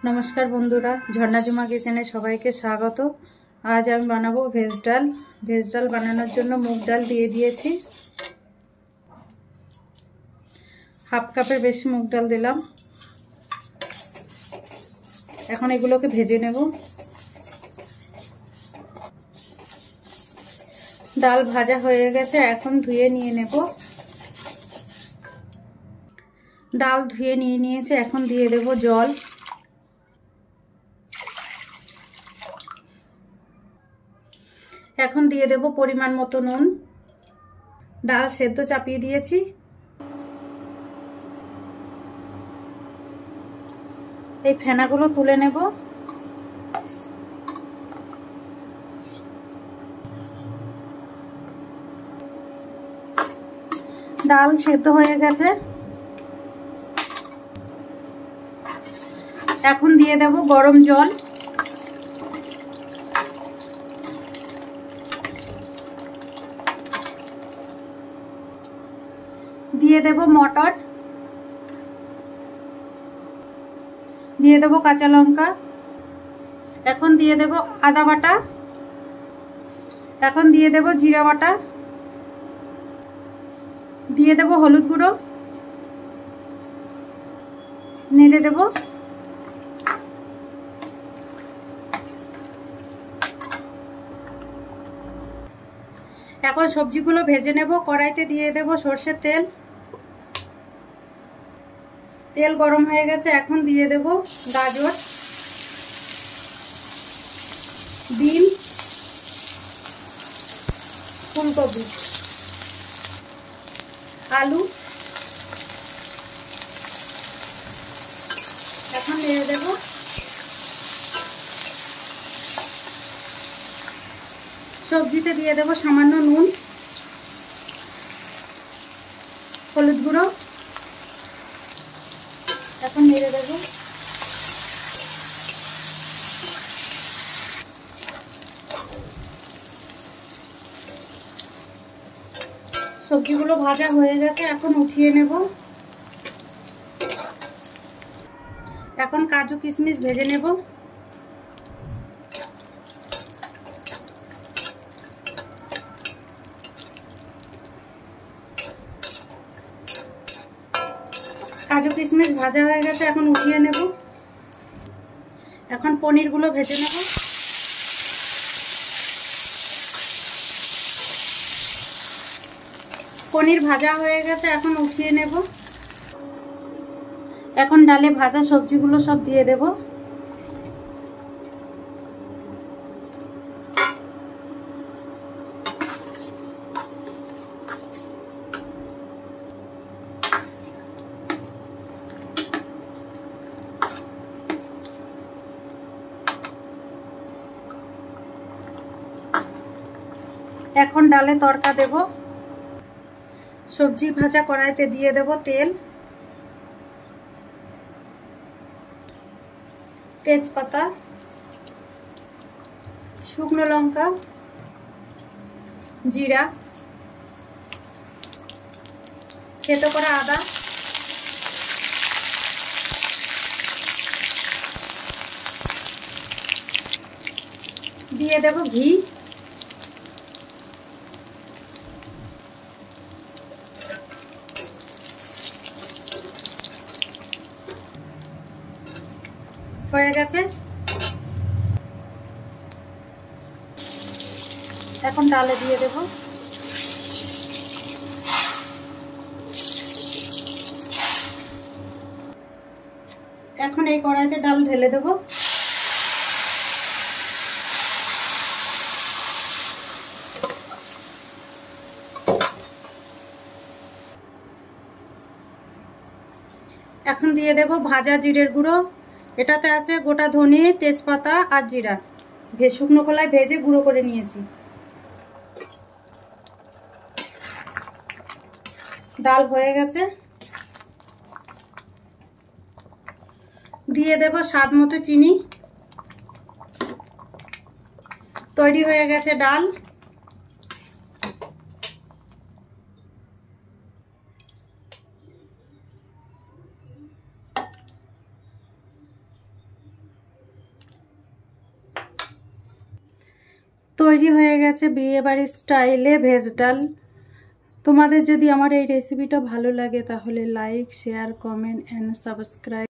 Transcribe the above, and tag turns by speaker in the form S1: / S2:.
S1: नमस्कार बंधुरा झर्णाजुमा किचेने सबाइके स्वागत। आज आमी बानाबो भेज डाल। भेज डाल बानानोर जोन्नो मुग डाल दिए दिएछि। हाफ कापेर बेशी मुग डाल दिलाम। एखन एगुलोके भेजे नेब। डाल भाजा हये गेছে, এখন ধুয়ে নিয়ে নেব। ডাল ধুয়ে নিয়ে নিয়েছে, এখন দিয়ে দেব জল। এখন দিয়ে দেব পরিমাণ মতো নুন। ডাল সেদ্ধ চাপিয়ে দিয়েছি। এই ফেনাগুলো তুলে নেব। ডাল সেদ্ধ হয়ে গেছে, এখন দিয়ে দেব গরম জল। দিয়ে দেব মটর, দিয়ে দেব কাঁচা লঙ্কা, এখন দিয়ে দেব আদা বাটা, এখন দিয়ে দেব জিরা বাটা, দিয়ে দেব হলুদ গুঁড়ো, নেড়ে দেব। এখন সবজিগুলো ভেজে নেব। কড়াইতে দিয়ে দেব সরষের তেল। তেল গরম হয়ে গেছে, এখন দিয়ে দেব গাজর, বিন, ফুলকপি, আলু। এখন নেড়ে দেব। সবজিতে দিয়ে দেব সামান্য নুন, হলুদ গুঁড়ো, এখন নেড়ে দেব। সবজিগুলো ভাজা হয়ে গেছে, এখন উঠিয়ে নেব। এখন কাজু কিশমিশ ভেজে নেব। কাজু কিশমিশ ভাজা হয়ে গেছে, এখন উঠিয়ে নেব। এখন পনিরগুলো ভেজে নেব। পনির ভাজা হয়ে গেছে, এখন উঠিয়ে নেব। এখন ডালে ভাজা সবজিগুলো সব দিয়ে দেব। এখন ডালে তড়কা দেব। সবজি ভাজা কড়াইতে দিয়ে দেব তেল, তেজপাতা, শুকনো লঙ্কা, জিরা, থেতো করা আদা, দিয়ে দেব ঘি। হয়ে গেছে, এখন ডালে দিয়ে দেব। এখন এই কড়াইতে ডাল ঢেলে দেব। এখন দিয়ে দেব ভাজা জিরের গুঁড়ো। এটাতে আছে গোটা ধনে, তেজপাতা আর জিরা, শুকনো খোলায় ভেজে গুঁড়ো করে নিয়েছি। ডাল হয়ে গেছে, দিয়ে দেব স্বাদ মতো চিনি। তৈরি হয়ে গেছে ডাল। তৈরি হয়ে গেছে বিয়েবাড়ির স্টাইলে ভেজ ডাল। তোমাদের যদি আমার এই রেসিপিটা ভালো লাগে তাহলে like, share, comment and subscribe.